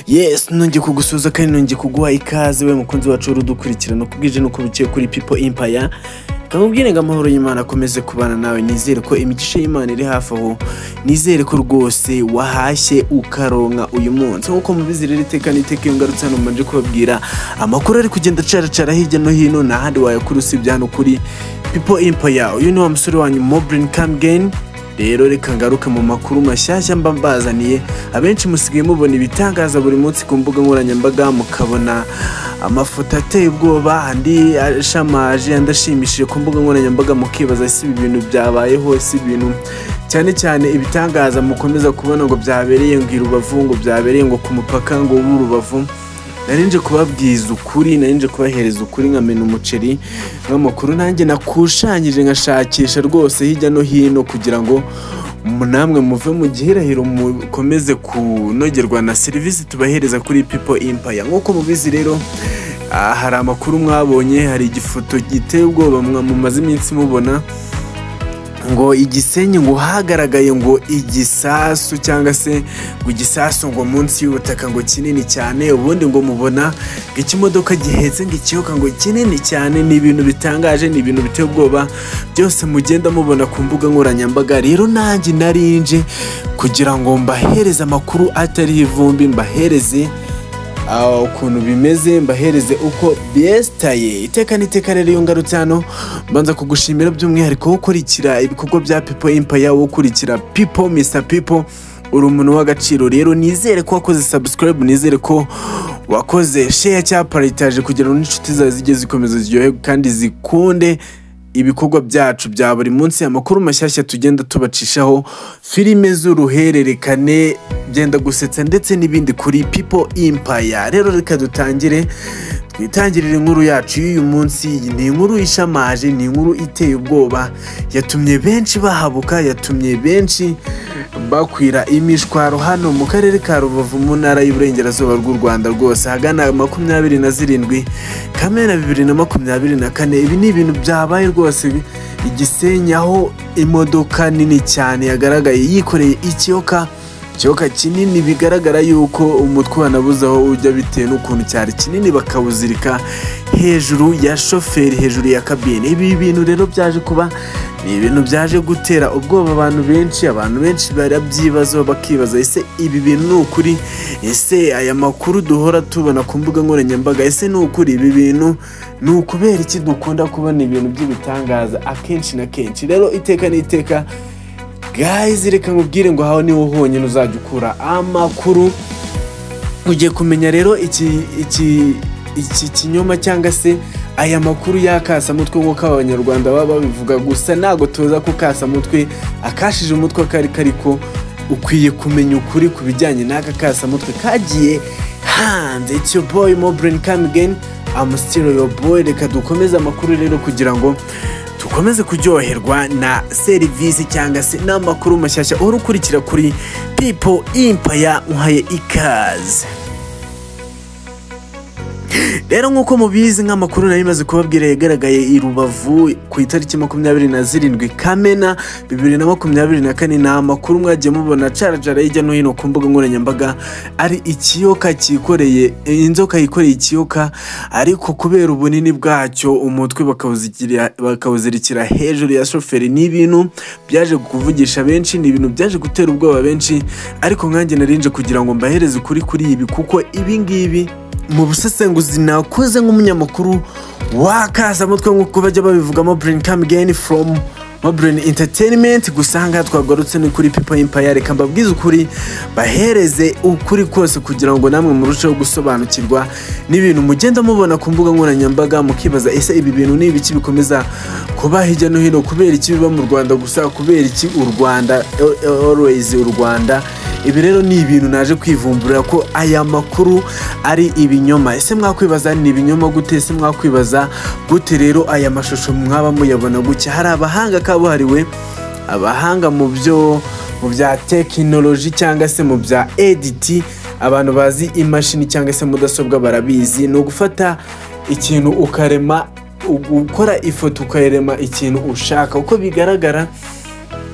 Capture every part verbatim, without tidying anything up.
Yes, nongeye kugusuza kandi nongeye kuguha ikaze we mukunzi wacu urudukurikirana kubwije no kubikiye kuri People Empire. Kamubwire ngo amahoro y'Imana akomeze kubana nawe, nizere ko imigisha y'Imana iri hafi aho, nizere ko rwose wahashye ukaronka uyu munsi. Nkuko mubizi rero iteka n'iteka ngarutse hano manje kubabwira amakuru ari kugenda caracara hirya no hino na handi wayakuru usibye hano kuri People Empire. Uyu ni wa musore wanyu Moblin Camgen. Rero reka ngaruke mu makuru mashyashya mba mbazaniye. Abenshi musigaye mubona ibitangaza buri munsi ku mbuga nkoranyambaga, mukabona amafoto ateye ubwoba andi ashamaje andashimishije ku mbuga nkoranyambaga, mukibaza si ibintu byabayeho, si ibintu cyane cyane ibitangaza mukomeza kubona ngo byabereye ngo Rubavu, ngo byabereye ngo ku mupaka ngo w'Urubavu. Narinje kubabwiza ukuri, narinje kubahereza ukuri nkamena umuceri nk'amakuru nanjye nakushanyije ngashakisha rwose hirya no hino kugira ngo namwe muve mu gihirahiro mukomeze kunogerwa na serivisi tubahereza kuri People Empire. Nkuko mubizi rero hari amakuru mwabonye, hari igifoto giteye ubwoba mumaze iminsi mubona ngo igisenyi ngo hagaragaye ngo igisasu cyangwa se ngo igisasu ngo munsi y'ubutaka ngo kinini cyane, ubundi ngo mubona ikimodoka gihetse ngo ikiyoka ngo kinini cyane. Ni ibintu bitangaje, ni ibintu biteye ubwoba, byose mugenda mubona ku mbuga nkoranyambaga. Rero nanjye narinje kugira ngo mbahereze amakuru atari ivumbi, mbahereze ukuntu bimeze, mbahereze uko byestaye. Iteka n'iteka rero iyo ngarutse hano mbanza kugushimira by'umwihariko ukurikira ibikorwa bya People Empire, ukurikira People Mister People, uri umuntu w'agaciro. Rero nizere ko wakoze subscribe, nizere ko wakoze share cyangwa partage kugira ngo n'inshuti zawe zijye zikomeza ziryohe kandi zikunde ibikorwa byacu bya buri munsi, amakuru mashyashya tugenda tubacishaho, filime z'uruhererekane byenda gusetsa ndetse n'ibindi kuri People Empire. Rero reka dutangire twitangirire inkuru yacu y'uyu munsi. Ni inkuru ishamaje, ni inkuru iteye ubwoba, yatumye benshi bahabuka, yatumye benshi bakwira imishwaro hano mu karere ka Rubavu mu ntara y'Uburengerazuba bw'u Rwanda rwose, hagana makumyabiri na zirindwi Kamena bibiri na makumyabiri na kane. Ibi ni ibintu byabaye rwose igisenyi, aho imodoka nini cyane yagaragaye yikoreye ikiyoka ikiyoka kinini, bigaragara yuko umutwe wanabuze aho ujya bitewe n'ukuntu cyari kinini, bakawuzirika hejuru ya shoferi, hejuru ya kabine. Ibi bintu rero byaje kuba ni ibintu byaje gutera ubwoba abantu benshi, abantu benshi barabyibaza bakibaza ese ibi bintu ni ukuri, ese aya makuru duhora tubona ku mbuga nkoranyambaga ese ni ukuri, ibi bintu ni ukubera iki dukunda kubona ibintu by'ibitangaza akenshi na kenshi. Rero iteka n'iteka guys, reka nkubwire ngo haho niho honyine uzajya ukura amakuru. Ugiye kumenya rero iki iki iki kinyoma cyangwa se aya makuru yakasa mutwe nk'uko abanyarwanda baba babivuga, gusa ntago tuza ko kasa mutwe akashije umutwe kari kariko ukwiye kumenya ukuri ku bijyanye n'aka kasa mutwe kagiye hanze. It's your boy Moblin Camgen, I'm still your boy. Reka dukomeze amakuru rero kugira ngo tukomeze kuryoherwa na serivisi cyangwa se n'amakuru mashyashya urukurikira kuri People Empire. Uhaye ikaze. Rero nkuko mubizi nk'amakuru nari maze kubabwira yagaragaye i Rubavu ku itariki makumyabiri na zirindwi Kamena bibiri na makumyabiri na kane. Na amakuru mwagiye mubona carajara hirya no hino ku mbuga nkoranyambaga, ari ikiyoka kikoreye inzoka yikoreye ikiyoka, ariko kubera ubunini bwacyo umutwe bakawuzikira bakawuzirikira hejuru ya shoferi. Ni ibintu byaje kuvugisha benshi, ni ibintu byaje gutera ubwoba benshi, ariko nkanjye narinje kugira ngo mbahereze kuri kuri ibi, kuko ibi ngibi mu busesenguzi nakoze nk'umunyamakuru wakasa mutwe nk'uko bajya babivuga Moblin Camgen from Moblin Entertainment. Gusanga twagarutse ni kuri People Empire. Reka mbabwize ukuri, bahereze ukuri kose kugira ngo namwe murusheho gusobanukirwa n'ibintu mugenda mubona ku mbuga nkoranyambaga, mukibaza ese ibi bintu ni ibiki bikomeza kuba hirya no hino, kubera iki biba mu Rwanda gusa, kubera iki u Rwanda always u Rwanda. Ibi rero ni ibintu naje kwivumburira ko aya makuru ari ibinyoma. Ese mwakwibaza ni ibinyoma gute? Ese mwakwibaza gute rero aya mashusho mwaba muyabona gucya? Hari abahanga kabuhariwe, abahanga mu byo mu bya technology cyangwa se mu bya edit, abantu bazi imashini cyangwa se mudasobwa barabizi. No gufata ikintu ukarema, gukora ifoto ukarema ikintu ushaka. Uko bigaragara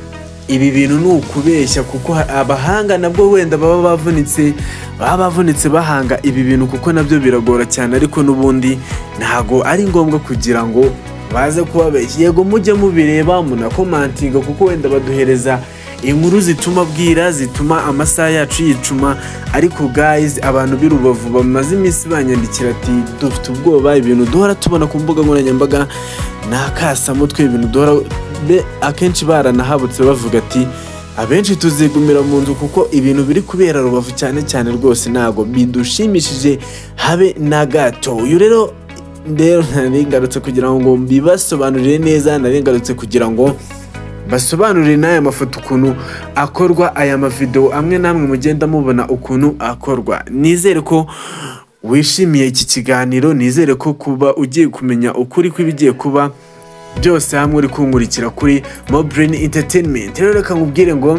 ibi bintu ni ukubeshya, kuko abahanga nabwo wenda baba bavunitse baba bavunitse bahanga ibi bintu, kuko nabyo biragora cyane, ariko n'ubundi ntago ari ngombwa kugira ngo baze kubabeshya. Yego mujye mubireba munakomantinga, kuko wenda baduhereza inkuru zituma bwira, zituma amasaha yacu yicuma, ariko guys abantu b'i Rubavu bamaze iminsi banyandikira ati dufite ubwoba, ibintu duhora tubona ku mbuga nkoranyambaga nakasamutwe, ibintu duhora akenshi baranahabutse bavuga ati abenshi tuzigumira mu nzu, kuko ibintu biri kubera Rubavu cyane cyane rwose ntago bidushimishije habe na gato. Uyu rero rero naringarutse kugira ngo mbibasobanurire neza, naringarutse kugira ngo basobanurire n'aya mafoto ukuntu akorwa, aya mavideo amwe namwe mugenda mubona ukuntu akorwa. Nizere ko wishimiye iki kiganiro, nizere ko kuba ugiye kumenya ukuri kw'ibigiye kuba byose hamwe uri kunkurikira kuri Mobrain Entertainment. Rero reka nkubwire ngo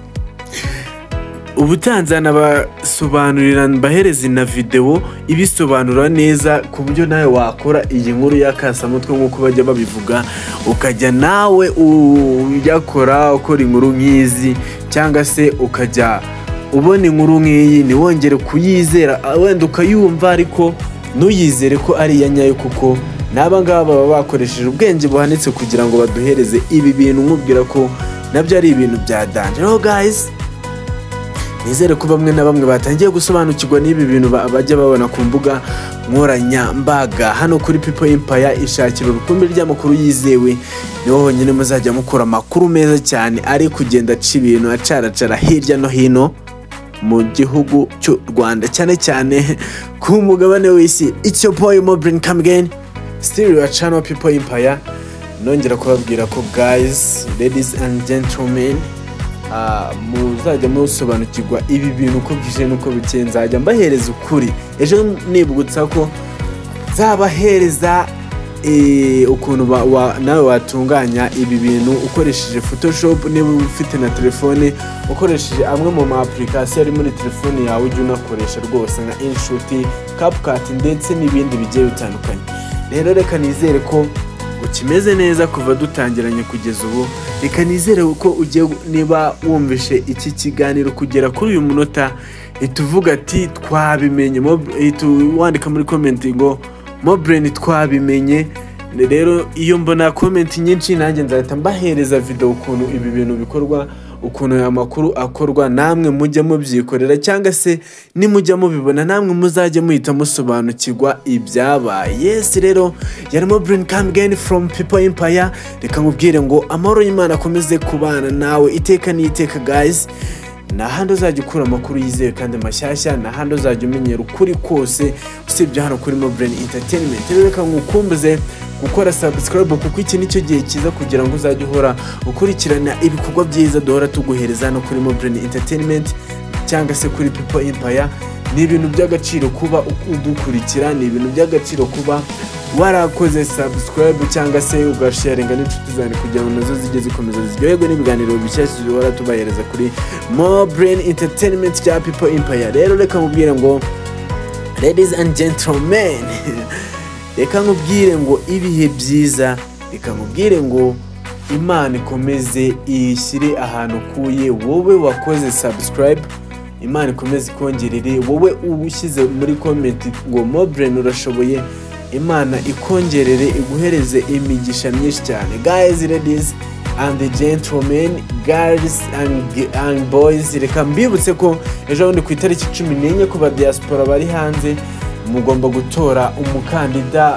ubutanzana basobanurira bahereza na video ibisobanura neza ku buryo nawe wakora iyi nkuru y'akasamutwe nk'uko bajya babivuga, ukajya nawe uyakora ukora inkuru nk'izi, cyangwa se ukajya ubona inkuru nk'iyi ntiwongere kuyizera, wenda ukayumva ariko ntuyizere ko ari iya nyayo, kuko n'aba ngaba baba bakoresheje ubwenge buhanitse kugira ngo baduhereze ibi bintu, nkubwira ko nabyo ari ibintu bya danger. Rero guys nizere ko bamwe na bamwe batangiye gusobanukirwa n'ibi bintu bajya babona ku mbuga nkoranyambaga. Hano kuri People Empire ishakira urukumbi ry'amakuru yizewe, niho honyine muzajya mukora amakuru meza cyane ari kugenda aca ibintu acaracara hirya no hino mu gihugu cy'u Rwanda, cyane cyane ku mugabane w'isi. It's your boy Mobrain come again, still your channel People Empire. Nongera kubabwira ko guys, ladies and gentlemen, Uh, muzajya musobanukirwa ibi bintu uko bwije nuko bukeye, nzajya mbahereza ukuri. Ejo nibugutsa ko zabahereza eh ukuntu wa, nawe watunganya ibi bintu ukoresheje Photoshop, niba ufite na telefone ukoresheje amwe mu application ari muri telefone yawe, ujye unakoresha rwose nka InShot, CapCut ndetse n'ibindi bigiye bitandukanye. Rero reka nizere ko ukimeze neza kuva dutangiranye kugeza ubu, reka nizere ko ugiye niba wumvishe iki kiganiro kugera kuri uyu munota ituvuga ati twabimenye, wandika muri comment ngo Mobrain twabimenye. Rero iyo mbona comment nyinshi nanjye nzahita mbahereza video ukuntu ibi bintu bikorwa, ukuntu aya makuru akorwa, namwe mujya mubyikorera, cyangwa se ni mujya mubibona namwe muzajya muhita musobanukirwa ibyabaye. Yes rero yari Mobrain come again from People Empire. Reka nkubwire ngo amahoro y'Imana akomeze kubana nawe iteka n'iteka guys. Na hando uzajya ukura amakuru yizewe kandi mashyashya, na hando uzajya umenyera ukuri kose usibye hano kuri Mobrain Entertainment. Rero reka ngukumbuze gukora subscribe, kuko iki nicyo gihe cyiza kugira ngo uzajye uhora ukurikirana ibikorwa byiza duhora tuguhereza no kuri Mobrain Entertainment cyangwa se kuri People Empire. Ni ibintu by'agaciro kuba udukurikira, ni ibintu by'agaciro kuba warakoze subscribe cyangwa se ugasharinga n'inshuti zawe kugira ngo nazo zijye zikomeza ziryoherwe n'ibiganiro bishyashya duhora tubahereza kuri Mobrain Entertainment cya People Empire. Rero reka mubwire ngo ladies and gentlemen, reka nkubwire ngo ibihe byiza, reka nkubwire ngo Imana ikomeze ishyire ahantu kuye wowe wakoze subscribe, Imana ikomeze kongerere wowe ubushyize muri comment ngo Mobrain urashoboye, Imana ikongerere iguhereze imigisha myinshi cyane. Guys, ladies and gentlemen, girls and, and boys, reka mbibutse ko ejo bundi ku itariki cumi n'enye ku ba diaspora bari hanze mugomba gutora umukandida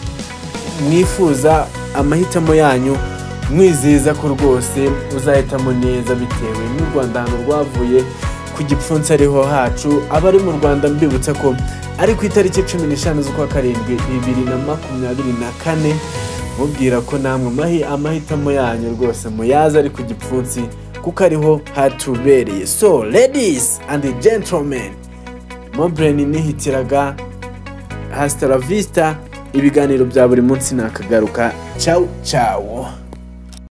mwifuza, amahitamo yanyu mwizeza ko rwose uzahitamo neza bitewe n'u Rwanda hano rwavuye ku gipfunsi ariho hacu. Abari mu Rwanda mbibutsa ko ari ku itariki cumi n'eshanu z'ukwa karindwi bibiri na makumyabiri na kane, mubwira ko namwe amahitamo yanyu rwose muyaza ari ku gipfunsi kuko ariho hatubereye. So ladies and gentlemen, Mobrain nihitiraga, hasta la vista. Ibiganiro bya buri munsi nakagaruka. Ciao ciao.